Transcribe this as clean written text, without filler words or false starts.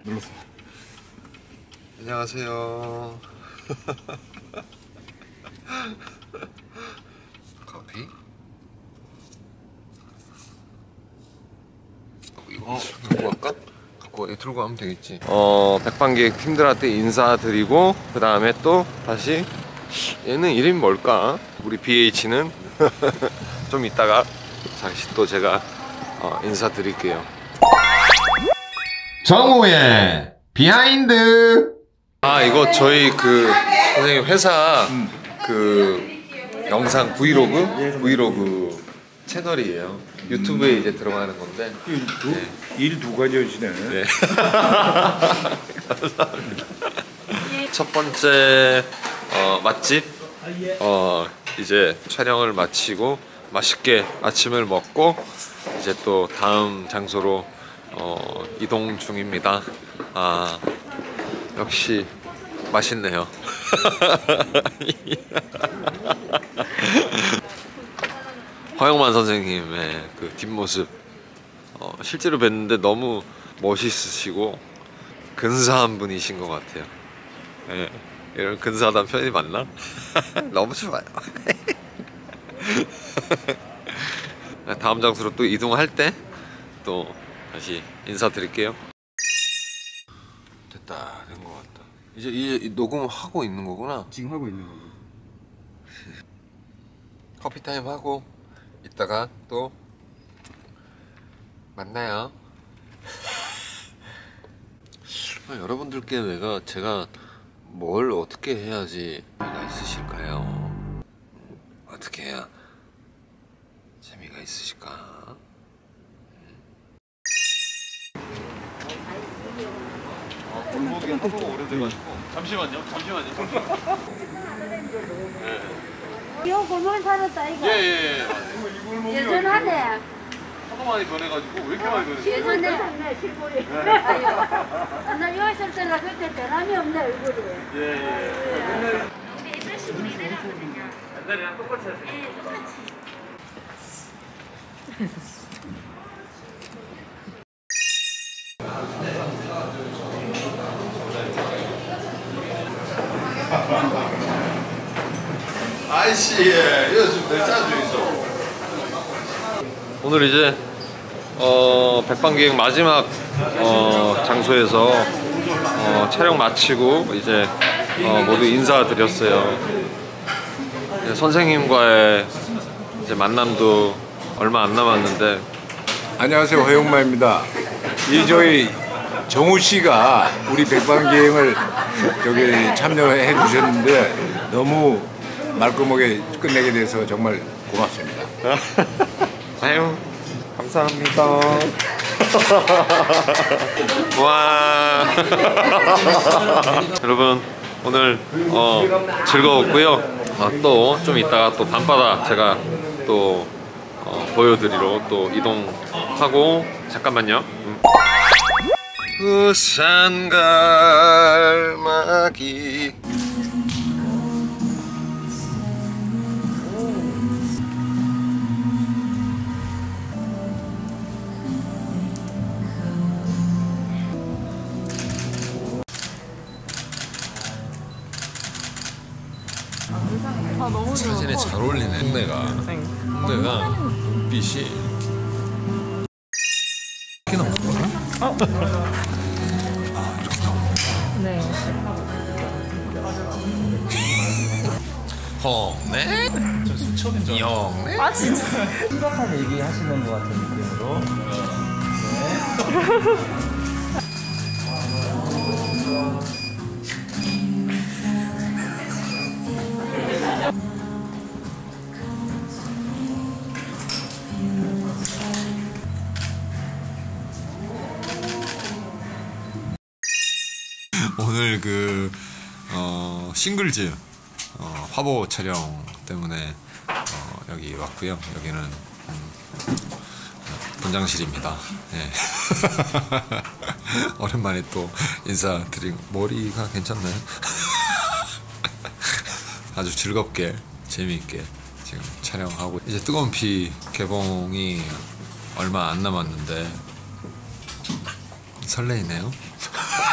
눌렀어. 안녕하세요. 커피? 이거 갖고 갈까? 갖고 들고 가면 되겠지. 백반기획 팀들한테 인사드리고 그 다음에 또 다시 얘는 이름이 뭘까? 우리 BH는 좀 이따가 다시 또 제가 인사드릴게요. 정우의 비하인드. 이거 저희 그 선생님 회사 그 영상 브이로그 채널이에요. 유튜브에 이제 들어가는 건데. 일 두 가지 하시네. 네. 감사합니다. 첫 번째 맛집 이제 촬영을 마치고 맛있게 아침을 먹고 이제 또 다음 장소로 이동 중입니다. 역시 맛있네요. 허영만 선생님의 그 뒷모습 실제로 뵀는데 너무 멋있으시고 근사한 분이신 것 같아요. 네, 이런 근사하다는 표현이 맞나? 너무 좋아요. 다음 장소로 또 이동할 때 또 다시 인사드릴게요. 됐다, 된 것 같다. 이제 녹음하고 있는 거구나. 지금 하고 있는 거고. 커피 타임 하고 이따가 또 만나요. 여러분들께 제가 뭘 어떻게 해야지 재미가 있으실까요? 어떻게 해야 재미가 있으실까? 골목이 하도 오래돼가지고. 잠시만요. 요 골목에 살았다 이거. 예. 예전하네. 하도 많이 변해가지고 왜 이렇게 많이 변했어요? 예전에 실물이. 나 여기 있을 때나 그때 변함이 없네 얼굴이. 예. 옛날이랑 똑같이 하세요. 네, 똑같이. 아이씨, 이거 좀 내짜 주이소. 오늘 이제 백반기획 마지막 장소에서 촬영 마치고 이제 모두 인사드렸어요. 선생님과의 이제 만남도 얼마 안 남았는데. 안녕하세요, 허영만입니다. 저희 정우 씨가 우리 백반기행을 여기 참여해 주셨는데 너무 말끔하게 끝내게 돼서 정말 고맙습니다. 아유, 감사합니다. 와. 여러분 오늘 즐거웠고요. 또 좀 이따가 또 밤바다 제가 또 보여드리러 또 이동하고. 잠깐만요. 부산 갈마기. 사진에 잘 어울리네. 홍대가 눈빛이 이렇게 나오는 거야? 이렇게 나오는 거야? 네. 홍대? 좀 수첩인 줄 영대? 아 진짜. 심각한 얘기 하시는 것 같은 느낌으로. 오늘 그 싱글즈 화보 촬영 때문에 여기 왔고요. 여기는 분장실입니다. 네. 오랜만에 또 인사드리고. 머리가 괜찮나요? 아주 즐겁게 재미있게 지금 촬영하고. 이제 뜨거운 피 개봉이 얼마 안 남았는데 설레이네요.